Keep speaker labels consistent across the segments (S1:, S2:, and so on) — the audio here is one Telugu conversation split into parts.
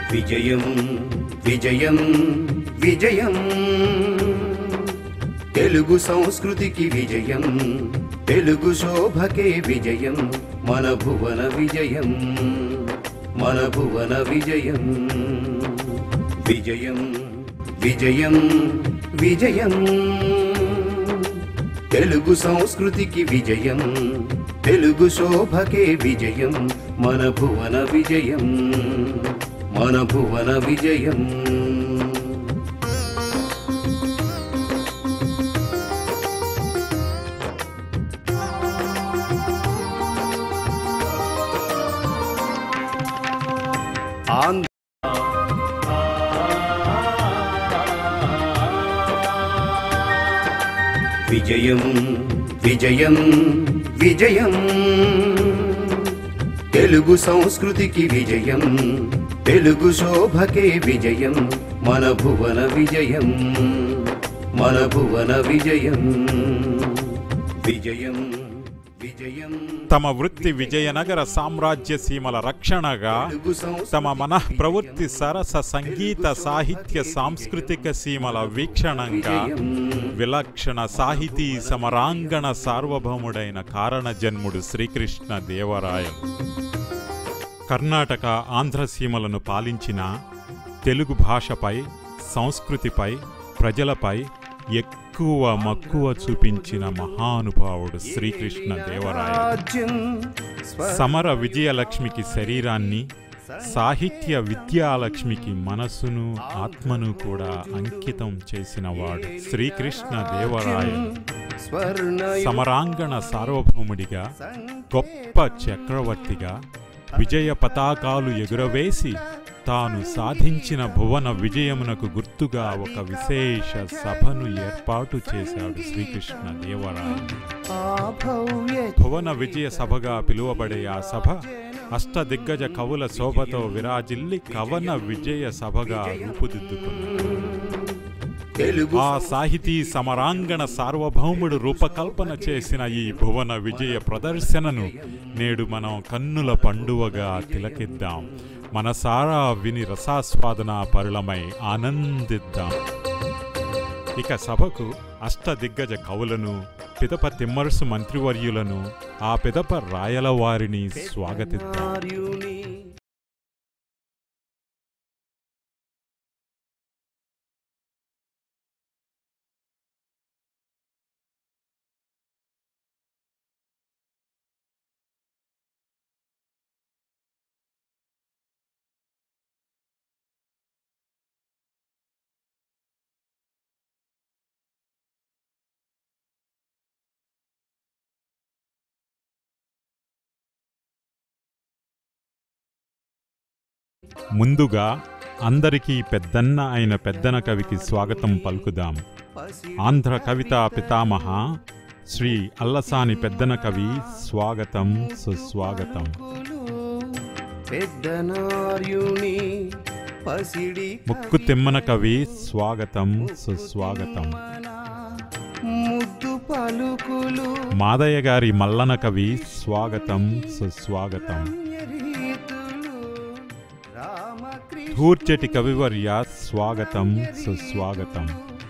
S1: విజయం విజయం విజయం తెలుగు సంస్కృతికి విజయం తెలుగు శోభకే విజయం మన భువన విజయం మన భువన విజయం విజయం విజయం విజయం తెలుగు సంస్కృతికి విజయం తెలుగు శోభకే విజయం మన భువన విజయం మన భువన విజయం విజయం విజయం విజయం తెలుగు సంస్కృతికి విజయం తెలుగు శోభకే విజయం మన భువన విజయం మన భువన విజయం విజయం విజయం
S2: తమ వృత్తి విజయనగర సామ్రాజ్య సీమల రక్షణగా తమ మనః ప్రవృత్తి సరస సంగీత సాహిత్య సాంస్కృతిక సీమల వీక్షణంగా విలక్షణ సాహితీ సమరాంగణ సార్వభౌముడైన కారణ జన్ముడు శ్రీకృష్ణ దేవరాయలు కర్ణాటక ఆంధ్ర సీమలను పాలించిన తెలుగు భాషపై సంస్కృతిపై ప్రజలపై ఎక్కువ మక్కువ చూపించిన మహానుభావుడు శ్రీకృష్ణ దేవరాయలు సమర విజయలక్ష్మికి శరీరాన్ని సాహిత్య విద్యాలక్ష్మికి మనసును ఆత్మను కూడా అంకితం చేసినవాడు శ్రీకృష్ణ దేవరాయలు సమరాంగణ సార్వభౌముడిగా గొప్ప చక్రవర్తిగా విజయ పతాకాలు ఎగురవేసి తాను సాధించిన భువన విజయమునకు గుర్తుగా ఒక విశేష సభను ఏర్పాటు చేశాడు శ్రీకృష్ణ దేవరాయలు భువన విజయ సభగా పిలువబడే ఆ సభ అష్టదిగ్గజ కవుల శోభతో విరాజిల్లి కవన విజయ సభగా రూపుదిద్దుకున్నాడు ఆ సాహితీ సమరాంగణ సార్వభౌముడు రూపకల్పన చేసిన ఈ భువన విజయ ప్రదర్శనను నేడు మనం కన్నుల పండువగా తిలకిద్దాం మనసారా విని రసాస్వాదన పరులమై ఆనందిద్దాం ఇక సభకు అష్టదిగ్గజ కవులను పిదప తిమ్మరుసు మంత్రివర్యులను ఆ పిదప రాయల వారిని స్వాగతిద్దాం ముందుగా అందరికీ పెద్దన్న అయిన పెద్దన కవికి స్వాగతం పలుకుదాం ఆంధ్ర కవితా పితామహ శ్రీ అల్లసాని పెద్దన కవి స్వాగతం సుస్వాగతం ముక్కు తిమ్మన కవి స్వాగతం సుస్వాగతం మాదయ్య గారి మల్లన కవి స్వాగతం సుస్వాగతం ధూర్చటి కవివర్య స్వాగతం సుస్వాగతం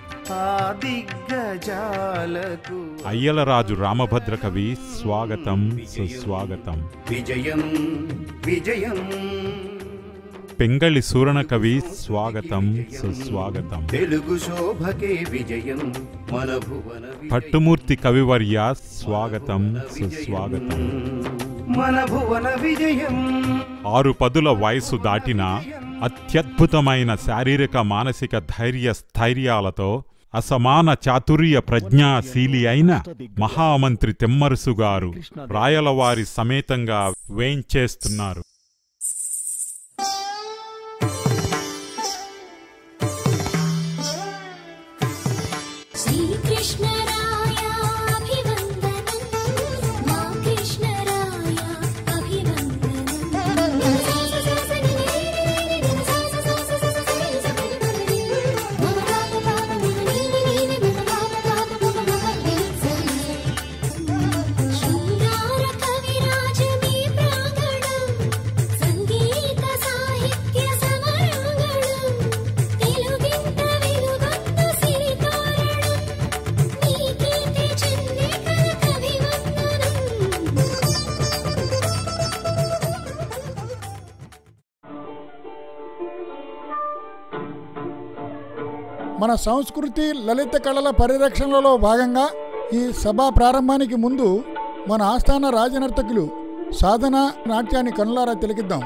S2: అయ్యలరాజు రామభద్ర కవి స్వాగతం సుస్వాగతం
S1: విజయం విజయం
S2: పెంగళి సూరణ కవి స్వాగతం సుస్వాగతం
S1: తెలుగు శోభకే విజయం మన భువన
S2: పట్టుమూర్తి కవివర్య స్వాగతం సుస్వాగతం
S1: మన భువన విజయం
S2: 6 పదుల వయసు దాటిన అత్యద్భుతమైన శారీరక మానసిక ధైర్య స్థైర్యాలతో అసమాన చాతుర్య ప్రజ్ఞాశీలి అయిన మహామంత్రి తిమ్మరుసు గారు రాయలవారి సమేతంగా వేంచేస్తున్నారు
S3: మన సంస్కృతి లలిత కళల పరిరక్షణలో భాగంగా ఈ సభా ప్రారంభానికి ముందు మన ఆస్థాన రాజనర్తకులు సాధన నాట్యాన్ని కనులారా తిలకిద్దాం.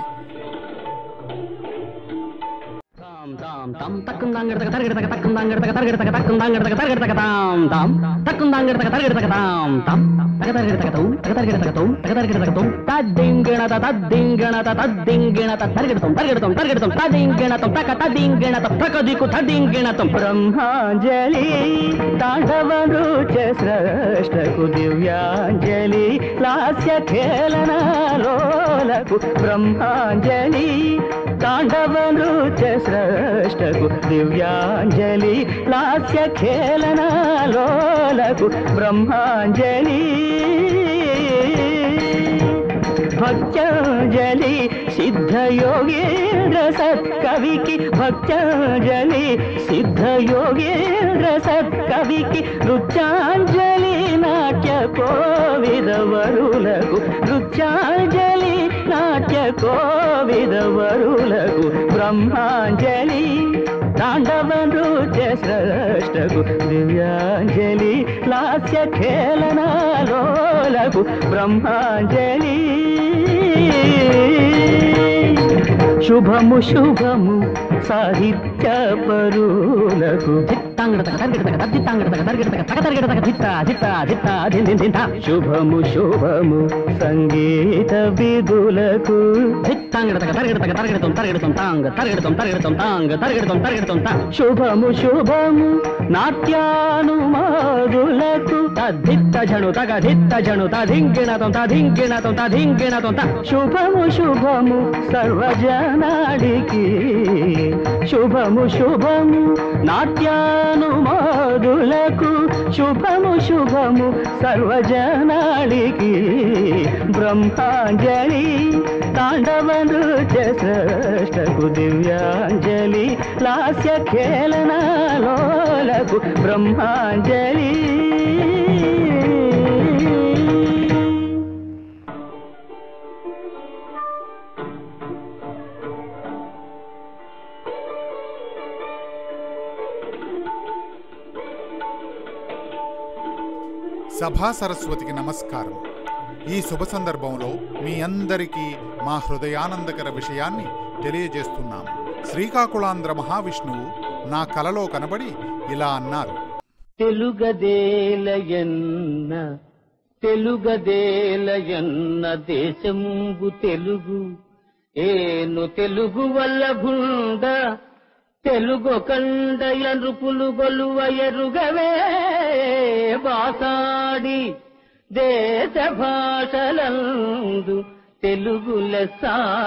S4: బ్రహ్మాంజలి తాండవను శ్రేష్టకు దివ్యాంజలి లాస్య ఖేళనలోలకు బ్రహ్మాంజలి తాండవను శ్రేష్టకు దివ్యాంజలి లాస్య ఖేళనలోలకు బ్రహ్మాంజలి భక్త్యాంజలి సిద్ధయోగేంద్ర సత్కవికి భక్త్యాంజలి సిద్ధయోగేంద్ర సత్కవికి నృత్యాంజలి నాట్య కోవిదవరులకు నృత్యాంజలి నాట్య కోవిదవరులకు బ్రహ్మాంజలి తాండవ నృత్య శ్రేష్టకు దివ్యాంజలి లాస్య ఖేళనలోలకు బ్రహ్మాంజలి శుభము శుభము సాహిత్య పరులకు శుభము శుభము సంగీత విధులకు శుభము శుభము నాట్యానుమాదులకు తద్దిత్త జను తగదిత్త జను తధింకిణతం తధింకిణతం తధింకిణతం శుభము శుభము సర్వజనాడికి శుభము శుభము నాట్యానుమాదులకు శుభము శుభము సర్వజనాడికి బ్రహ్మాంజలి తాండవ నృత్య శ్రేష్టకు దివ్యాంజలి లాస్య ఖేళనలోలకు బ్రహ్మాంజలి
S5: సభా సరస్వతికి నమస్కారం. ఈ శుభ సందర్భంలో మీ అందరికీ మా హృదయానందకర విషయాన్ని తెలియజేస్తున్నాం. శ్రీకాకుళాంధ్ర మహావిష్ణువు నా కలలో కనబడి ఇలా అన్నారు.
S4: తెలుగదేలయన్న తెలుగదేలయన్న దేశంబు తెలుగు ఏను తెలుగు వల్ల భుండ తెలుగు కండయ నృపులు గొలువ ఎరుగవే బాసాడి దేశ భాషలందు తెలుగు లెస్స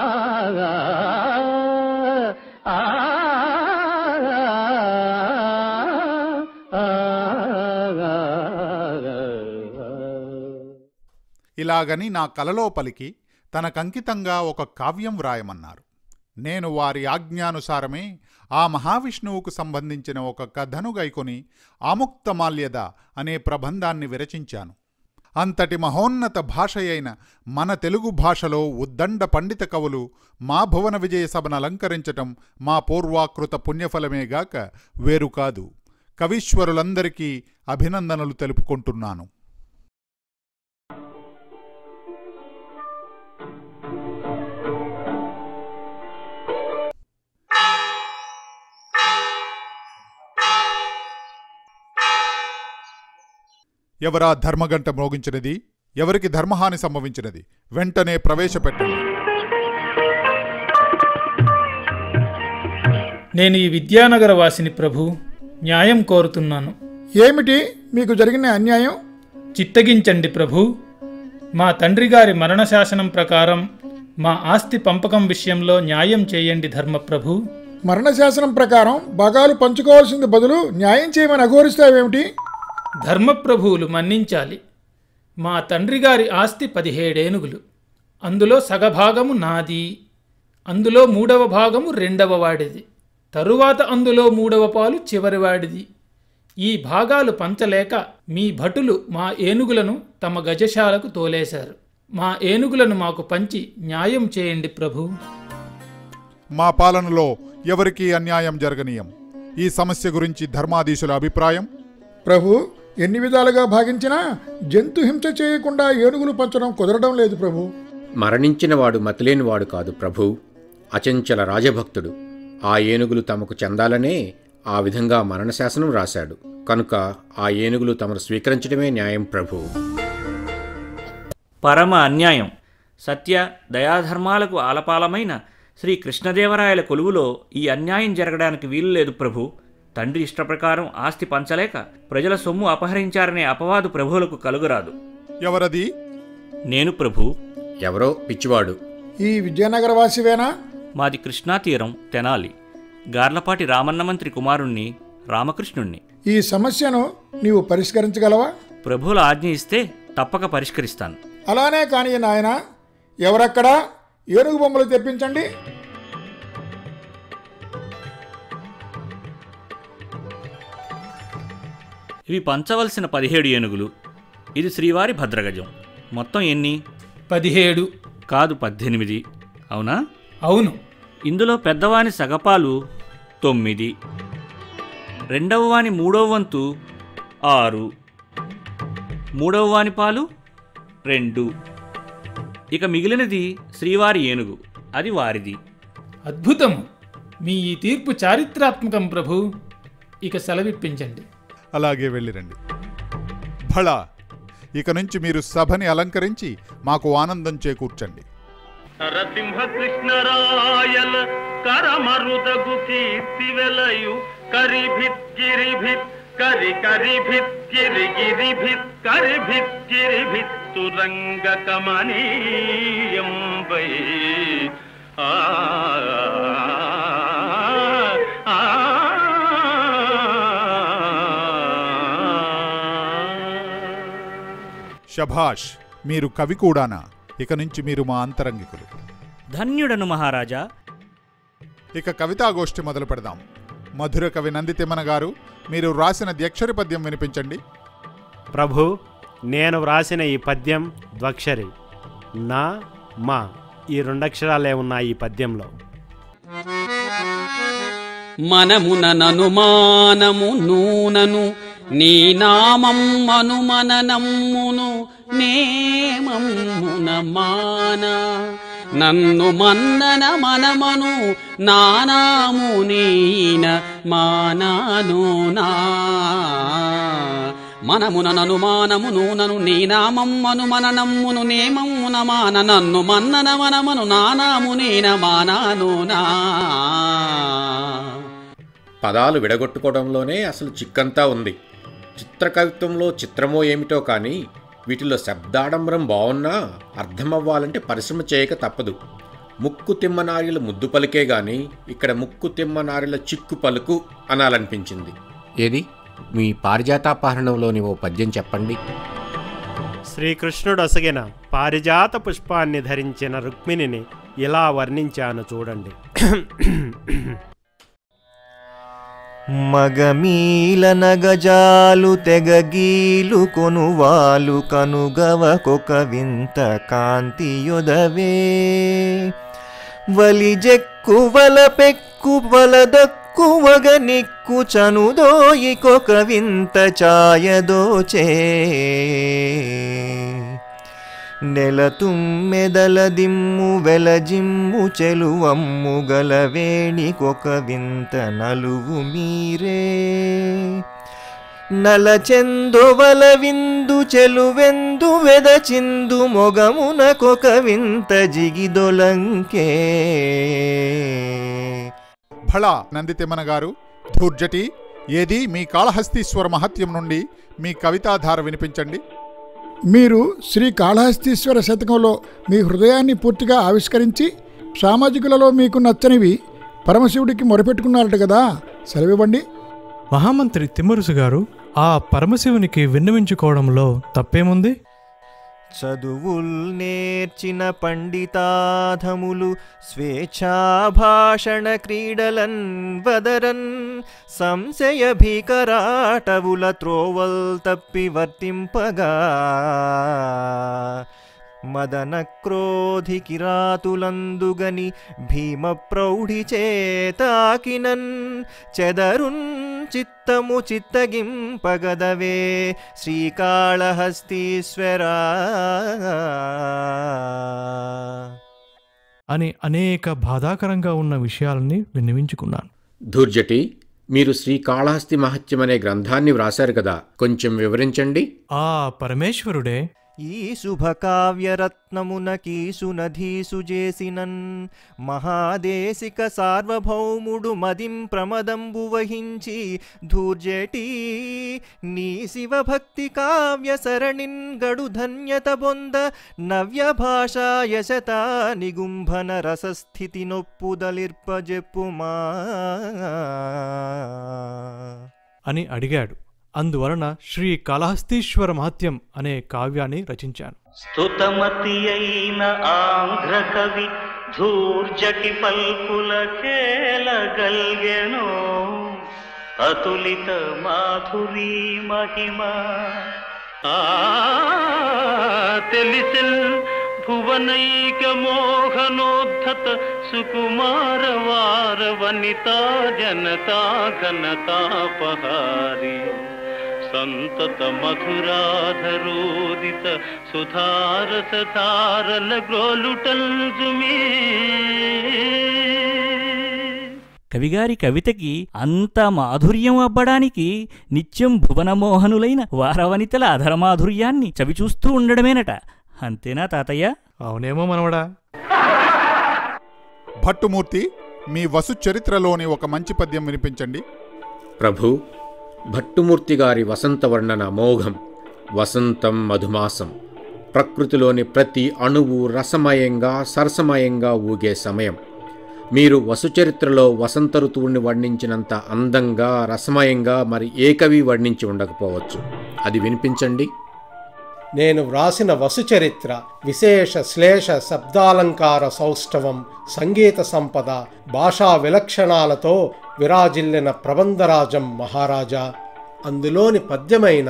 S5: ఇలాగని నా కలలో పలికి తనకంకితంగా ఒక కావ్యం వ్రాయమన్నారు. నేను వారి ఆజ్ఞానుసారమే ఆ మహావిష్ణువుకు సంబంధించిన ఒక కథను గైకొని ఆముక్తమాల్యద అనే ప్రబంధాన్ని విరచించాను. అంతటి మహోన్నత భాషయైన మన తెలుగు భాషలో ఉద్దండ పండిత కవులు మా భువన విజయ సభను అలంకరించటం మా పూర్వాకృత పుణ్యఫలమేగాక వేరు కాదు. కవీశ్వరులందరికీ అభినందనలు తెలుపుకుంటున్నాను. ఎవరా ధర్మగంట మ్రోగించినది? ఎవరికి ధర్మహాని సంభవించినది? వెంటనే ప్రవేశపెట్టండి.
S6: నేను ఈ విద్యానగర వాసిని ప్రభు, న్యాయం కోరుతున్నాను.
S3: ఏమిటి మీకు జరిగిన అన్యాయం?
S6: చిత్తగించండి ప్రభు. మా తండ్రి గారి మరణ శాసనం ప్రకారం మా ఆస్తి పంపకం విషయంలో న్యాయం చేయండి ధర్మప్రభు.
S3: మరణశాసనం ప్రకారం భాగాలు పంచుకోవాల్సింది బదులు న్యాయం చేయమని అఘోరిస్తావేమిటి?
S6: ధర్మప్రభువులు మన్నించాలి. మా తండ్రి గారి ఆస్తి 17 ఏనుగులు. అందులో సగభాగము నాది, అందులో 3వ భాగము 2వ వాడిది, తరువాత అందులో 3వ పాలు చివరివాడిది. ఈ భాగాలు పంచలేక మీ భటులు మా ఏనుగులను తమ గజశాలకు తోలేశారు. మా ఏనుగులను మాకు పంచి న్యాయం చేయండి ప్రభు.
S5: మా పాలనలో ఎవరికీ అన్యాయం జరగనీయం. ఈ సమస్య గురించి ధర్మాధీశుల అభిప్రాయం?
S3: ప్రభు, ఎన్ని విధాలుగా భావించినా జంతు హింస చేయకుండా ఏనుగులు పంచడం కుదరడం లేదు ప్రభు.
S7: మరణించినవాడు మతిలేనివాడు కాదు ప్రభు, అచంచల రాజభక్తుడు. ఆ ఏనుగులు తమకు చెందాలనే ఆ విధంగా మరణశాసనం రాశాడు. కనుక ఆ ఏనుగులు తమను స్వీకరించడమే న్యాయం ప్రభు.
S8: పరమ అన్యాయం. సత్య దయాధర్మాలకు ఆలపాలమైన శ్రీ కృష్ణదేవరాయల కొలువులో ఈ అన్యాయం జరగడానికి వీలు లేదు ప్రభు. తండ్రి ఇష్టప్రకారం ఆస్తి పంచలేక ప్రజల సొమ్ము అపహరించారనే అపవాదు ప్రభువులకు కలుగురాదు.
S5: ఎవరది?
S8: నేను ప్రభు.
S7: ఎవరో పిచ్చివాడు.
S3: ఈ విజయనగర వాసివేనా?
S8: మాది కృష్ణా తీరం, తెనాలి. గార్లపాటి రామన్న మంత్రి కుమారుణ్ణి, రామకృష్ణుణ్ణి.
S3: ఈ సమస్యను నీవు పరిష్కరించగలవా?
S8: ప్రభువుల ఆజ్ఞ ఇస్తే తప్పక పరిష్కరిస్తాను.
S3: అలానే కానీ నాయన, ఎవరక్కడా? ఏనుగు బొమ్మలు తెప్పించండి.
S8: ఇవి పంచవలసిన 17 ఏనుగులు. ఇది శ్రీవారి భద్రగజం. మొత్తం ఎన్ని?
S6: 17.
S8: కాదు, 18. అవునా?
S6: అవును.
S8: ఇందులో పెద్దవాని సగపాలు 9, రెండవ వాని 3వ వంతు 6, 3వ వాని పాలు 2. ఇక మిగిలినది శ్రీవారి ఏనుగు, అది వారిది.
S6: అద్భుతము. మీ ఈ తీర్పు చారిత్రాత్మకం ప్రభు. ఇక సెలవిప్పించండి.
S5: అలాగే వెళ్ళిరండి. భళా, ఇక నుంచి మీరు సభని అలంకరించి మాకు ఆనందం చేకూర్చండి.
S4: నరసింహ కృష్ణరాయల కరమరుదగు కీర్తి వెలయు కరిభిత్ గిరిభిత్ కరి కరిభిత్ గిరిగిరిభిత్ కరిభిత్ గిరిభిత్ తురంగ కమనీయంబై
S5: శభాష్, మీరు కవి కూడానా? ఇక నుంచి మీరు మా అంతరంగికులు.
S8: ధన్యుడను మహారాజా.
S5: ఇక కవితాగోష్ఠి మొదలు పెడదాం. మధుర కవి నందితిమ్మన గారు, మీరు రాసిన ద్యక్షరి పద్యం వినిపించండి.
S9: ప్రభు, నేను వ్రాసిన ఈ పద్యం ద్వక్షరి. నా మా ఈ 2 అక్షరాలే ఉన్నాయి ఈ పద్యంలో.
S10: మనమున ననుమానము నూనను నీ నామం మనుమననమ్మును నేమమ్మున మాన నన్ను మన్నన మనమను నానాము నీన మానాను నా మనమున ననుమానము నూనను నీ నామం మనుమననమ్మును నేమమ్మున మాన నన్ను మన్నన మనమను నానాము నీన మానాను నా.
S7: పదాలు విడగొట్టుకోవడంలోనే అసలు చిక్కంతా ఉంది. చిత్రకవిత్వంలో చిత్రమో ఏమిటో కానీ వీటిలో శబ్దాడంబరం బాగున్నా అర్థమవ్వాలంటే పరిశ్రమ చేయక తప్పదు. ముక్కు తిమ్మనారిల ముద్దు పలికే గాని ఇక్కడ ముక్కు తిమ్మనారిల చిక్కు పలుకు అనాలనిపించింది. ఏది మీ పారిజాతాపహరణంలోని ఓ పద్యం చెప్పండి.
S9: శ్రీకృష్ణుడు అసగిన పారిజాత పుష్పాన్ని ధరించిన రుక్మిణిని ఇలా వర్ణించాను చూడండి.
S11: మగమీలన గజాలు తెగగీలు కొనువాలు కనుగవకొక వింత కాంతియుదవే వలిజెక్కు వలపెక్కు వలదక్కు వగనిక్కు చనుదోయికొక వింత ఛాయదోచే నెలతుమ్మెదల దిమ్ము వెలజిమ్ము చెలువమ్ము గలవేణికొక వింత నలువు మీరే నలచెందొవల విందు చెలువెందు వెదచిందు మొగమునకొక వింత జిగిదొలంకే.
S5: భళా నందితిమ్మన గారు, ధూర్జటి, ఏది మీ కాళహస్తీశ్వర మహత్యం నుండి మీ కవితాధార వినిపించండి.
S3: మీరు శ్రీ కాళహస్తీశ్వర శతకంలో మీ హృదయాన్ని పూర్తిగా ఆవిష్కరించి సామాజికులలో మీకు నచ్చనివి పరమశివుడికి మొరపెట్టుకున్నారట కదా, సెలవివ్వండి.
S12: మహామంత్రి తిమ్మరుసు గారు, ఆ పరమశివునికి విన్నవించుకోవడంలో తప్పేముంది?
S11: చదువుల్ నేర్చిన పండితాధములు స్వేచ్ఛాభాషణ క్రీడలన్ వదరన్ సంశయ భీకరాటవుల త్రోవల్ తప్పి వర్తింపగా మదన క్రోధి కిరాతులందుగని భీమ ప్రౌఢి చేతాకినన్ చెదరున్ చిత్తము చిత్తగింపగదవే శ్రీకాళహస్తీశ్వరా
S12: అని అనేక బాధాకరంగా ఉన్న విషయాలని విన్నవించుకున్నాను.
S7: ధూర్జటి, మీరు శ్రీకాళహస్తి మహత్యం అనే గ్రంథాన్ని వ్రాశారు కదా, కొంచెం వివరించండి.
S12: ఆ పరమేశ్వరుడే
S11: ఈ శుభకావ్యరత్నమునకీసునధీసు చేసినన్ మహాదేశిక సార్వభౌముడు మదిం ప్రమదంబు వహించి ధూర్జటి నీ శివభక్తి కావ్య సరణిన్ గడు ధన్యత బొంద నవ్య భాషా యశత నిగుంభన రసస్థితి నొప్పుదలిర్పజెప్పుమా
S12: అని అడిగాడు. అందువలన శ్రీ కాళహస్తీశ్వర మహత్యం అనే కావ్యాన్ని రచించాను.
S4: స్తుతమతి అయిన ఆంధ్ర కవి ధూర్జటి పల్పుల కేలగల్గెనో అతులిత మాధురీ మహిమ తెలిసిల్ భువనైక మోహనోద్ధత సుకుమార వార వనితా జనతా ఘనతాపహారి సంతత మధురాధరోదిత సుధారసధారల గ్రోలుటల్జుమీ.
S8: కవిగారి కవితకి అంత మాధుర్యం అబ్బడానికి నిత్యం భువనమోహనులైన వారవనితల అధరమాధుర్యాన్ని చవిచూస్తూ ఉండడమేనట. అంతేనా తాతయ్య?
S12: అవునేమో మనవడా.
S5: భట్టుమూర్తి, మీ వసుచరిత్రలోని ఒక మంచి పద్యం వినిపించండి.
S7: ప్రభు, భట్టుమూర్తి గారి వసంత వర్ణన అమోఘం. వసంతం మధుమాసం, ప్రకృతిలోని ప్రతి అణువు రసమయంగా సరసమయంగా ఊగే సమయం. మీరు వసుచరిత్రలో వసంత ఋతువుని వర్ణించినంత అందంగా రసమయంగా మరి ఏ కవి వర్ణించి ఉండకపోవచ్చు. అది వినిపించండి.
S13: నేను వ్రాసిన వసుచరిత్ర విశేష శ్లేష శబ్దాలంకార సౌష్ఠవం సంగీత సంపద భాషా విలక్షణాలతో విరాజిల్లిన ప్రబంధరాజం మహారాజా. అందులోని పద్యమైన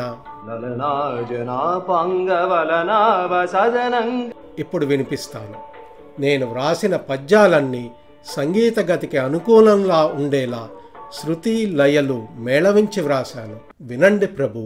S13: ఇప్పుడు వినిపిస్తాను. నేను వ్రాసిన పద్యాలన్నీ సంగీత గతికి అనుకూలంగా ఉండేలా శృతి లయలు మేళవించి వ్రాశాను. వినండి ప్రభు.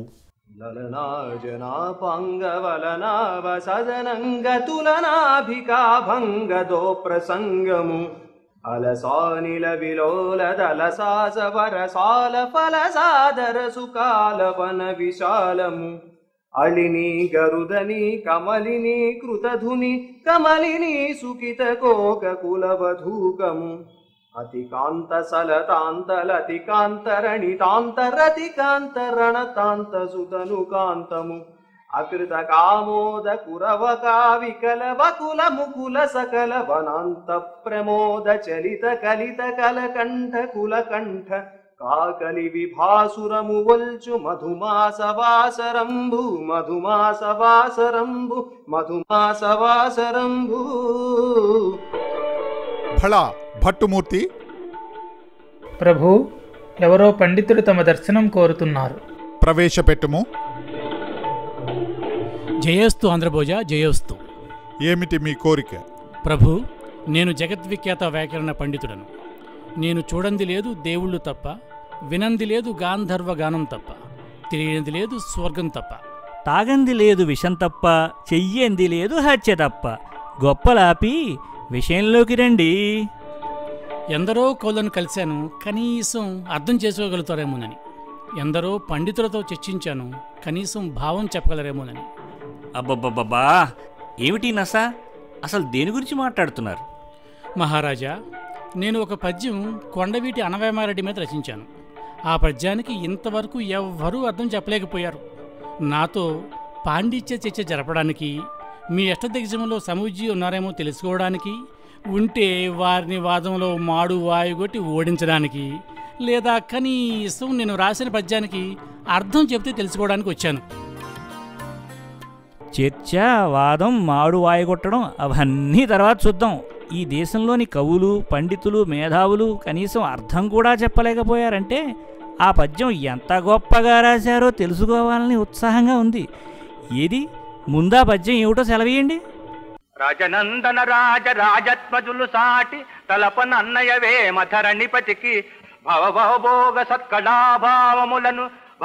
S14: లలనాజనాపాంగవలనావసదనంగతులనాభికాభంగదో ప్రసంగము అలసానిల విలోల దలసాసవరసాల ఫలసాదర సుకాలవన విశాలము అళిని గరుదని కమలిని కృతధుని కమలిని సుకిత కోక కులవధూకము అతికాంత సలతాంతలతికాంతరణితాంతరతికాంతరణతాంత సుతనుకాంతము అకృత కామోద కురవకా వికల వకుల ముకుల సకల వనాంత ప్రమోద చలిత కలిత కలకంఠ కులకంఠ కాకలి విభాసురము వల్చు మధుమాసవాసరంభు మధుమాసవాసరంభు మధుమాసవాసరంభు.
S5: భళా భట్టుమూర్తి.
S6: ప్రభు, ఎవరో పండితుడు తమ దర్శనం కోరుతున్నారు.
S5: ప్రవేశపెట్టుము.
S15: జయోస్తు ఆంధ్రభోజ, జయోస్తు.
S5: ఏమిటి మీ కోరిక?
S15: ప్రభు, నేను జగద్విఖ్యాత వ్యాకరణ పండితుడను. నేను చూడంది లేదు దేవుళ్ళు తప్ప, వినంది లేదు గాంధర్వ గానం తప్ప, తెలియనిది లేదు స్వర్గం తప్ప,
S8: తాగంది లేదు విషం తప్ప, చెయ్యంది లేదు హత్య తప్ప. గొప్పలాపి విషయంలోకి రండి.
S15: ఎందరో కవులను కలిశాను, కనీసం అర్థం చేసుకోగలుగుతారేమోనని. ఎందరో పండితులతో చర్చించాను, కనీసం భావం చెప్పగలరేమోనని.
S8: అబ్బబ్బబ్బా, ఏమిటి నస? అసలు దేని గురించి మాట్లాడుతున్నారు?
S15: మహారాజా, నేను ఒక పద్యం కొండవీటి అనవేమారెడ్డి మీద రచించాను. ఆ పద్యానికి ఇంతవరకు ఎవ్వరూ అర్థం చెప్పలేకపోయారు. నాతో పాండిత్య చర్చ జరపడానికి, మీ అష్టదిగ్గజంలో సమూజీ ఉన్నారేమో తెలుసుకోవడానికి, ఉంటే వారిని వాదంలో మాడు వాయుగొట్టి ఓడించడానికి, లేదా కనీసం నేను రాసిన పద్యానికి అర్థం చెప్తే తెలుసుకోవడానికి వచ్చాను.
S8: చర్చ, వాదం, మాడు వాయగొట్టడం అవన్నీ తర్వాత చూద్దాం. ఈ దేశంలోని కవులు, పండితులు, మేధావులు కనీసం అర్థం కూడా చెప్పలేకపోయారంటే ఆ పద్యం ఎంత గొప్పగా రాశారో తెలుసుకోవాలని ఉత్సాహంగా ఉంది. ఏది ముందా పద్యం ఏమిటో సెలవేయండి.
S16: రాజనందన రాజత్మజులు సాటి తలపనన్నయవే మధరణిపతికి భవభవభోగ సత్కళాభావములను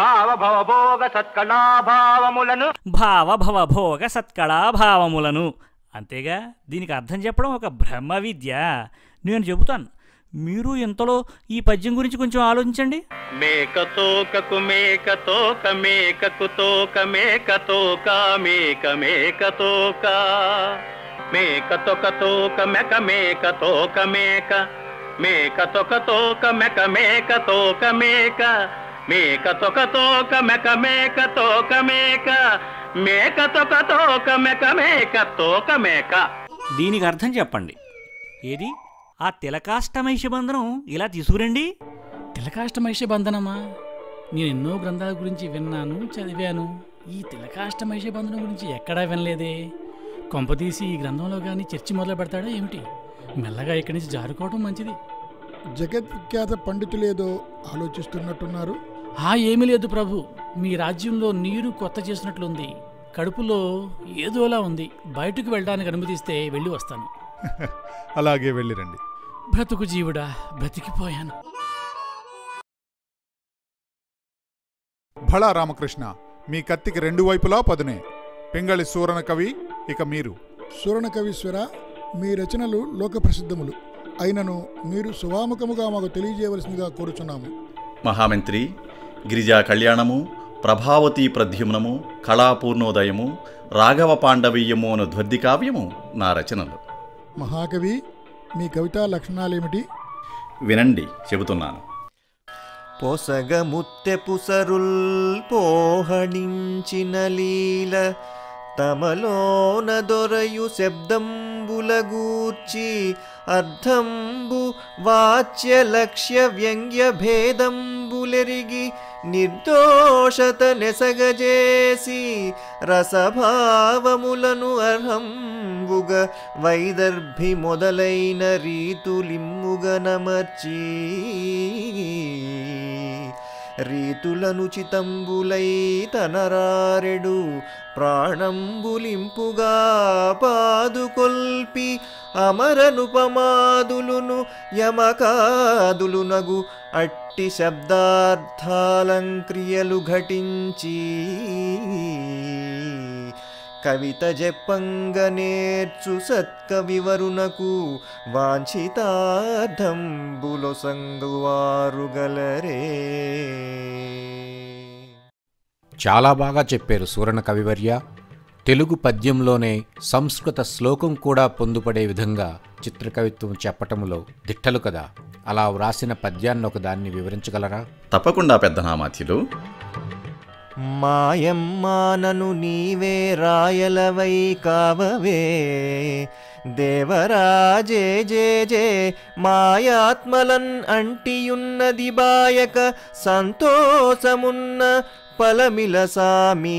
S8: భావభవభోగ సత్కళాభావములను. అంతేగా, దీనికి అర్థం చెప్పడం ఒక బ్రహ్మ విద్య. నేను చెబుతాను, మీరు ఇంతలో ఈ పద్యం గురించి కొంచెం ఆలోచించండి.
S4: మేకతోకకు మేకతోక మేకకు తోక మేకతోక మేక మేకతోక మేకతోక తోక మెక మేకతోక మేక మేకతోక తోక మెక మేకతోక మేక మేకతోక తోక మెక మేకతోక మేక మేకతోక తోక మెక మేకతోక మేక.
S8: దీనికి అర్థం చెప్పండి. ఏది ఆ తిలకాష్టమైష బంధనం ఇలా తీసుకురండి.
S15: తిలకాష్టమైష బంధనమా? నేను ఎన్నో గ్రంథాల గురించి విన్నాను, చదివాను. ఈ తిలకాష్టమైష బంధనం గురించి ఎక్కడా వినలేదే. కొంపదీసి ఈ గ్రంథంలో కానీ చర్చి మొదలు పెడతాడా ఏమిటి? మెల్లగా ఇక్కడి నుంచి జారుకోవడం మంచిది.
S3: జగద్విఖ్యాత పండితులేదో ఆలోచిస్తున్నట్టున్నారు.
S15: ఏమీ లేదు ప్రభు, మీ రాజ్యంలో నీరు కొత్త చేసినట్లుంది. కడుపులో ఏదోలా ఉంది. బయటకు వెళ్ళడానికి అనుమతిస్తే వెళ్ళి వస్తాను.
S5: అలాగే వెళ్ళిరండి.
S15: బ్రతుకు జీవుడా, బ్రతికిపోయాను.
S5: భళా రామకృష్ణ, మీ కత్తికి రెండు వైపులా పదునే. పింగళి సూరణ కవి, ఇక మీరు.
S3: సూరణ కవీశ్వర, మీ రచనలు లోకప్రసిద్ధములు. అయినను మీరు సువాముఖముగా మాకు తెలియజేయవలసిందిగా కోరుచున్నాము.
S17: మహామంత్రి, గిరిజా కళ్యాణము, ప్రభావతీ ప్రద్యుమ్నము, కళాపూర్ణోదయము, రాఘవ పాండవీయము అను ధ్వద్ది కావ్యము నా రచనలు.
S3: మహాకవి, మీ కవితా లక్షణాలేమిటి?
S17: వినండి, చెబుతున్నాను.
S11: పొసగముత్తెపు సరుల్ పోహణించిన లీల తమలోన దొరయు శబ్దంబులగూర్చి అర్థంబు వాచ్య లక్ష్య వ్యంగ్య భేదంబులెరిగి నిర్దోషత నెసగజేసి రసభావములను అర్హంబుగ వైదర్భి మొదలైన రీతులిమ్ముగనమర్చి రీతులనుచితంబులై తనరారెడు ప్రాణంబులింపుగా పాదుకొల్పి అమరనుపమాదులును యమకాదులునగు అట్టి శబ్దార్థాలంక్రియలు ఘటించి కవిత జెప్పంగ నేర్చు సత్కవివరునకు వాంఛితార్థంబులొసంగువారు గలరే.
S7: చాలా బాగా చెప్పారు సూరణ కవివర్య. తెలుగు పద్యంలోనే సంస్కృత శ్లోకం కూడా పొందుపడే విధంగా చిత్రకవిత్వం చెప్పటంలో దిట్టలు కదా. అలా వ్రాసిన పద్యాన్ని ఒకదాన్ని వివరించగలరా?
S17: తప్పకుండా పెద్దనామాత్యులు.
S11: మాయమ్మానను నీవే రాయలవై కావవే దేవరాజే జే జే మాయాత్మలన్ అంటియున్నది బాయక సంతోషమున్న పలమిల సామీ.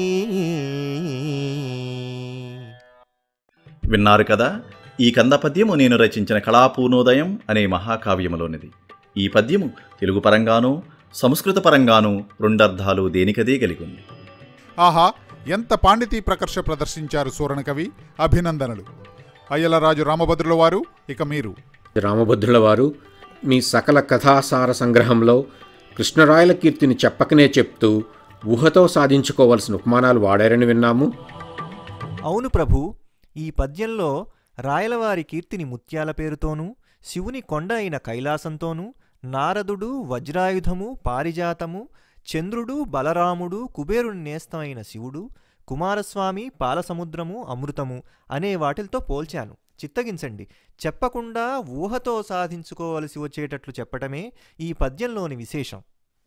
S17: విన్నారు కదా, ఈ కంద పద్యము నేను రచించిన కళాపూర్ణోదయం అనే మహాకావ్యములోనిది. ఈ పద్యము తెలుగు పరంగానూ సంస్కృత పరంగానూ రెండర్థాలు దేనికదే కలిగింది.
S5: ఆహా, ఎంత పాండితీ ప్రకర్ష ప్రదర్శించారు సూరణ కవి. అభినందనలు. అయ్యలరాజు రామభద్రుల వారు, ఇక మీరు.
S7: రామభద్రుల వారు, మీ సకల కథాసార సంగ్రహంలో కృష్ణరాయల కీర్తిని చెప్పకనే చెప్తూ ఊహతో సాధించుకోవలసిన ఉపమానాలు వాడారని విన్నాము.
S11: అవును ప్రభు, ఈ పద్యంలో రాయలవారి కీర్తిని ముత్యాల పేరుతోనూ, శివుని కొండ అయిన కైలాసంతోనూ, నారదుడు వజ్రాయుధము పారిజాతము, చంద్రుడు బలరాముడు కుబేరుని నేస్తమైన శివుడు, కుమారస్వామి పాలసముద్రము అమృతము అనే వాటితో పోల్చాను. చిత్తగించండి. చెప్పకుండా ఊహతో సాధించుకోవలసి వచ్చేటట్లు చెప్పటమే ఈ పద్యంలోని విశేషం.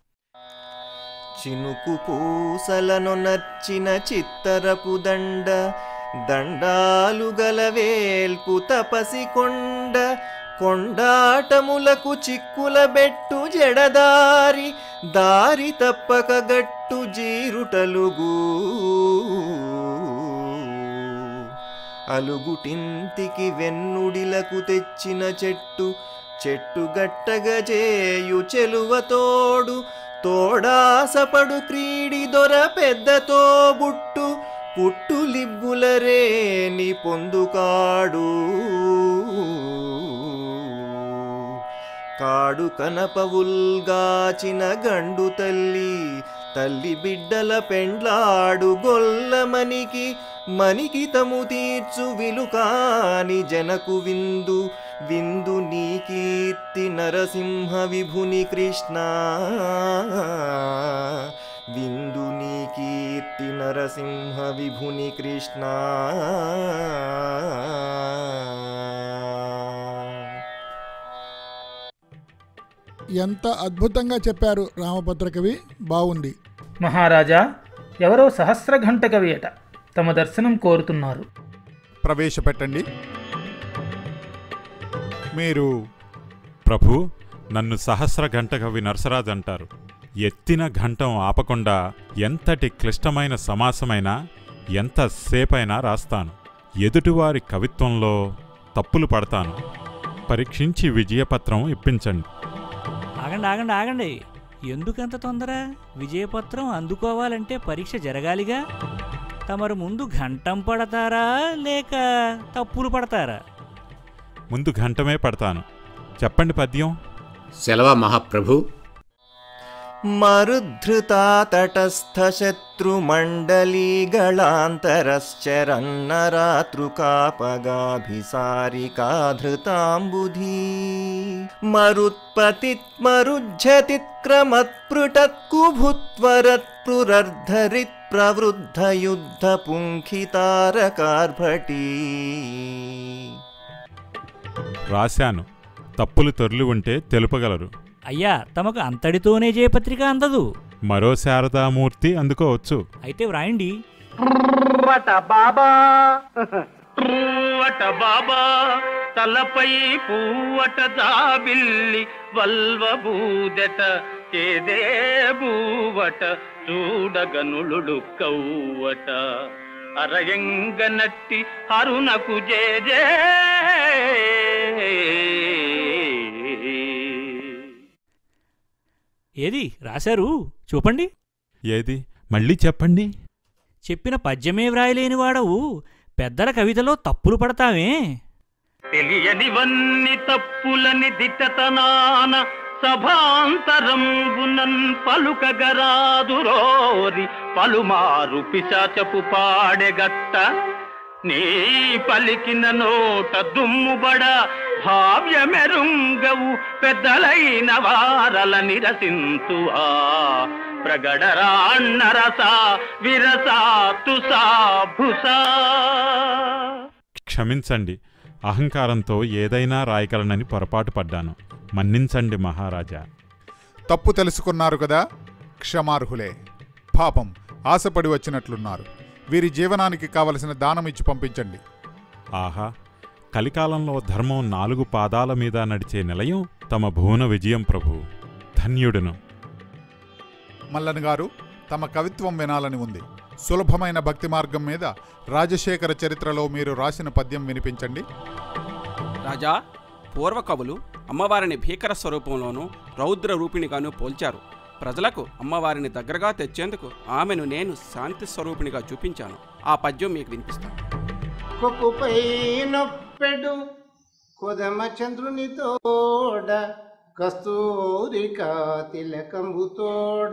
S11: చినుకు పూసలను నర్చిన చిత్తరపు దండ దండాలు గలవేల్పు తపసి కొండ కొండాటములకు చిక్కుల బెట్టు జడదారి దారి తప్పక గట్టు జీరుటలుగు అలుగుటింతికి వెన్నుడిలకు తెచ్చిన చెట్టు చెట్టు గట్టగజేయు చెలువతోడు తోడాసపడు క్రీడి దొర పెద్దతో బుట్టు పుట్టులిబ్బులరేని పొందుకాడు కాడు కనపవుల్గాచిన గండు తల్లి తల్లి బిడ్డల పెండ్లాడు గొల్లమనికి మనికి తము తీర్చు విలుకాని జనకు విందు విందు నీ కీర్తి నరసింహ విభుని కృష్ణ విందు నీ కీర్తి నరసింహ విభుని కృష్ణ.
S3: ఎంత అద్భుతంగా చెప్పారు రామభద్ర కవి, బాగుంది.
S6: మహారాజా, ఎవరో సహస్ర ఘంట కవి అట, తమ దర్శనం కోరుతున్నారు.
S5: ప్రవేశపెట్టండి. మీరు
S2: ప్రభు, నన్ను సహస్ర ఘంట కవి నరసరాజు అంటారు. ఎత్తిన ఘంటం ఆపకుండా ఎంతటి క్లిష్టమైన సమాసమైనా ఎంతసేపైనా రాస్తాను. ఎదుటివారి కవిత్వంలో తప్పులు పడతాను. పరీక్షించి విజయపత్రం ఇప్పించండి.
S8: ఆగండి ఆగండి ఆగండి, ఎందుకంత తొందర? విజయపత్రం అందుకోవాలంటే పరీక్ష జరగాలిగా. తమరు ముందు ఘంటం పడతారా లేక తప్పులు పడతారా?
S2: ముందు ఘంటమే పడతాను. చెప్పండి పద్యం.
S7: సెలవ మహాప్రభు.
S11: మరుద్ధృతా తటస్థ శత్రుమండలీగళాంతరశ్చరన్నరాతృకాపగాభిసారికాధృతాంబుధీ మరుత్పతిత్మరుజ్జతిక్రమత్పృటత్కుభుత్వరత్ప్రురర్ధరిత్ ప్రవృద్ధయుద్ధపుంఖితారకార్భటీ.
S2: రాశాను. తప్పులు తొర్లి ఉంటే తెలుపగలరు.
S8: అయ్యా, తమకు అంతటితోనే జయపత్రిక అందదు.
S2: మరో శారదామూర్తి అందుకోవచ్చు.
S8: అయితే వ్రాయండి.
S4: బాబా తలపై పూవట జాబిల్లి వల్వబూదట ఏదే బూవట చూడగనులుడు కవ్వట అరయంగనట్టి హరునకు జే.
S8: ఏది రాశారు చూపండి.
S2: ఏది మళ్ళీ చెప్పండి.
S8: చెప్పిన పద్యమే వ్రాయలేని వాడవు పెద్దల కవితలో తప్పులు పడతావే?
S4: తెలియనివన్నీ తప్పులని దిట్టతనాన సభాంతరంబునన్ పలుకగరాదురోరి పలుమారు పిశాచపు పాడెగట్ట నీ పలికిన నోట దుమ్ముబడ భావ్యమెరుంగవు పెద్దలైన వారల నిరసింతువా ప్రగడరాన్నరస విరసా తుసా భుసా.
S2: క్షమించండి, అహంకారంతో ఏదైనా రాయగలనని పొరపాటు పడ్డాను. మన్నించండి మహారాజా.
S5: తప్పు తెలుసుకున్నారు కదా, క్షమార్హులే. పాపం ఆశపడి వచ్చినట్లున్నారు. వీరి జీవనానికి కావలసిన దానం ఇచ్చి పంపించండి.
S2: ఆహా, కలికాలంలో ధర్మం 4 పాదాల మీద నడిచే నిలయం తమ భువన విజయం ప్రభు. ధన్యుడును.
S5: మల్లన్ గారు, తమ కవిత్వం వినాలని ఉంది. సులభమైన భక్తి మార్గం మీద రాజశేఖర చరిత్రలో మీరు రాసిన పద్యం వినిపించండి.
S18: రాజా, పూర్వకవులు అమ్మవారిని భీకర స్వరూపంలోనూ రౌద్ర రూపిణిగాను పోల్చారు. ప్రజలకు అమ్మవారిని దగ్గరగా తెచ్చేందుకు ఆమెను నేను శాంతి స్వరూపిణిగా చూపించాను. ఆ పద్యం మీకు వినిపిస్తాను.
S19: కొక్కుపై నొప్పెడు కొదమ చంద్రునితోడ కస్తూరికా తిలకంబుతోడ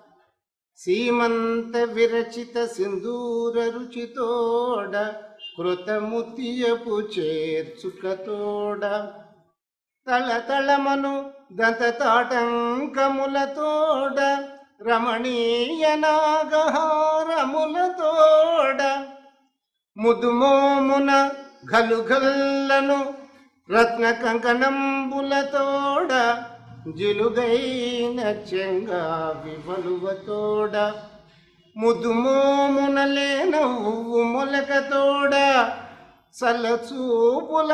S19: సీమంత విరచిత సింధూర రుచితోడ కృతముతియపు చేర్చుకతోడ తళతళమను దంతతాటంకములతోడ రమణీయ నాగహారములతోడ ముదుమోమున గలుగల్లను రత్న కంకణంబులతోడ జిలుగైన చెంగా వివలువతోడ ముదుమోమునలేనవ్వు మొలకతోడ సల్లచూపుల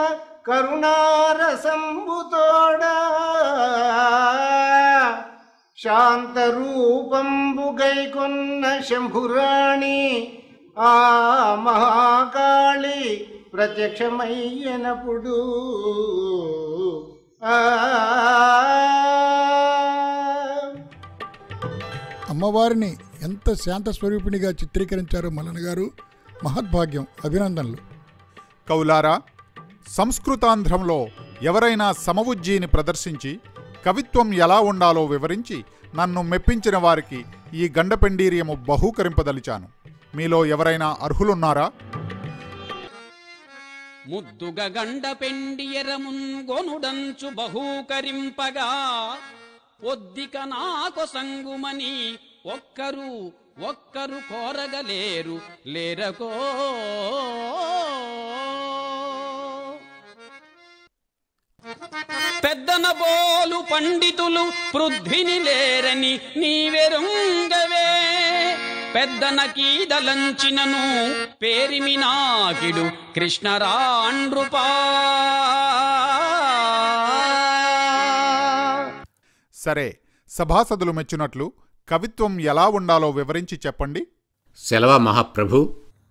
S19: కరుణారసంబుతోడ శాంతరూపంబుగైకొన్న శంభురాణి ఆ మహాకాళి ప్రత్యక్షమయ్యనప్పుడు
S3: అమ్మవారిని ఎంత శాంత స్వరూపిణిగా చిత్రీకరించారు మల్లన్న గారు. మహద్భాగ్యం. అభినందనలు.
S5: కౌలారా, సంస్కృతాంధ్రంలో ఎవరైనా సమవుజ్జీని ప్రదర్శించి కవిత్వం ఎలా ఉండాలో వివరించి నన్ను మెప్పించిన వారికి ఈ గండపెండీరియము బహూకరింపదలిచాను. మీలో ఎవరైనా అర్హులున్నారా?
S10: ముద్దుగ గండ పెండియరమున్ గొనుడంచు బహూకరింపగా పొద్దిక నాకొ సంగుమని ఒక్కరు కోరగలేరు లేరకో. పెద్దన బోలు పండితులు పృథ్విని లేరని నీవెరుంగవే. పెద్దన కీదలంచినను పేరిమినాకిడు కృష్ణరాండ్రుపా.
S5: సరే, సభాసదులు మెచ్చునట్లు కవిత్వం ఎలా ఉండాలో వివరించి చెప్పండి.
S7: సెలవ మహాప్రభు.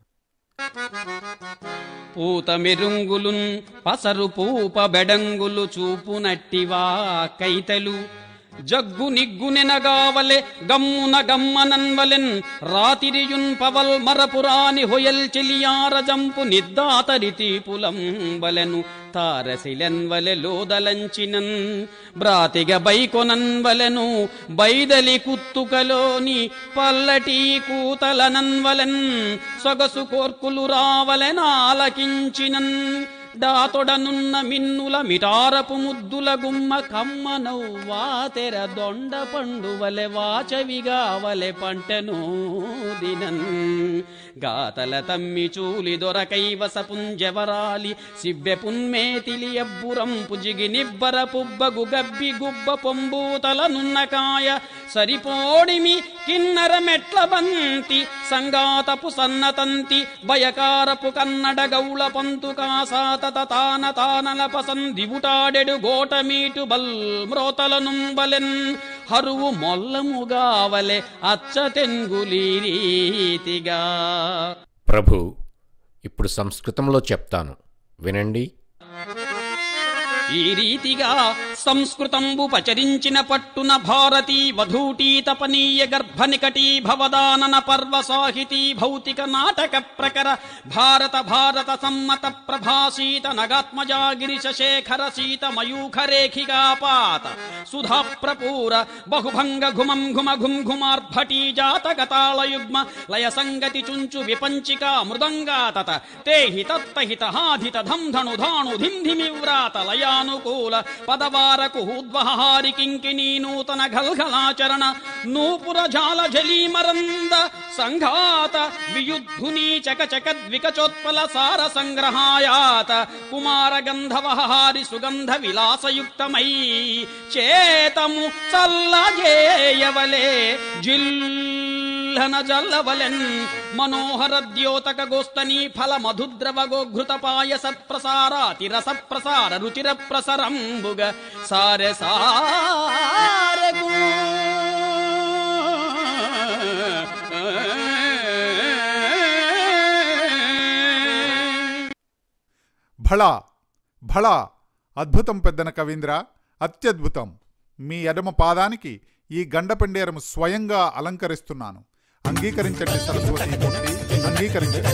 S10: పూత మెరుంగులున్ పసరు పూప బెడంగులు చూపునట్టివా కైతలు. జగ్గు నిగ్గునెనగావలె గమ్మున గమ్మనన్వలెన్ రాతిరియున్ పవల్ మరపురాని హొయల్ చెలియారజంపు నిద్దాతరి తీపులంబలెను తారసిలెన్వలె లోదలంచినన్ బ్రాతిగ బైకొనన్వలెను బైదలి కుత్తుకలోని పల్లటి కూతలనన్వలెన్ సొగసు కోర్కులు రావలెనాలకించినన్ దాతొడనున్న మిన్నుల మిటారపు ముద్దుల గుమ్మ కమ్మనవ్వా తెర దొండ పండువలె వాచవిగావలె పంటను దినన్ గాతల తమ్మి చూలి దొరకైవస పుంజవరాలి సివ్వె పున్మేతిలి అబ్బురం పుజిగి నిబ్బర పుబ్బగు గబ్బి గుబ్బ పొంబూతలనున్న కాయ సరిపోడిమి కిన్నర మెట్ల బంతి సంగాతపు సన్నతంతి బయకారపు కన్నడ గౌళ పంతు కాసాత తానల పసందివుటాడెడు గోటమీటు బల్ మ్రోతలనుంబలెన్ హరువు మొల్లముగావలె అచ్చ తెంగులీ రీతిగా.
S7: ప్రభు, ఇప్పుడు సంస్కృతంలో చెప్తాను, వినండి.
S10: ఈ రీతిగా సంస్కృతంబు పచరించిన పట్టున భారతీ వధూటీ తపనీయ గర్భ నికటీ భవదానన పర్వ సాహితీ భౌతిక నాటక ప్రకర భారత సమ్మత ప్రభాసీత నగాత్మజా గిరిశ శేఖర సీత మయూఖరేఖికాపాత సుధా ప్రపూర బహుభంగ ఘుమం ఘుమ ఘుం ఘుమార్భటీ జాతగతాళయుగ్మ లయ సంగతి చుంచు విపంచికా మృదంగా తత తేహి తత్తహిత హాధిత ధం ధను ధాణు ధింధిమివ్రాత లయా అనుకూల పదవారకు ఉద్వహారి కింకిణీ నూతన గల్గలాచరణ నూపుర జాల జలీమరంద సంఘాత వియుద్ధునీ చకచకద్వికచోత్పల సార సంగ్రహాయాత కుమార గంధవహారి సుగంధ విలాసయుక్తమై చేతము చల్లజేయవలే జిల్లన జల్లవలెన్ మనోహర ద్యోతక గోస్తనీ ఫల మధుద్రవ గోఘృత పాయస ప్రసారాతి రస ప్రసార రుచిర ప్రసరంబుగ సారె సారెగు
S5: భళా భళా, అద్భుతం పెద్దన కవీంద్ర, అత్యద్భుతం. మీ ఎడమ పాదానికి ఈ గండపెండేరము స్వయంగా అలంకరిస్తున్నాను. అంగీకరించండి సరస్వతి మూర్తి, అంగీకరించండి.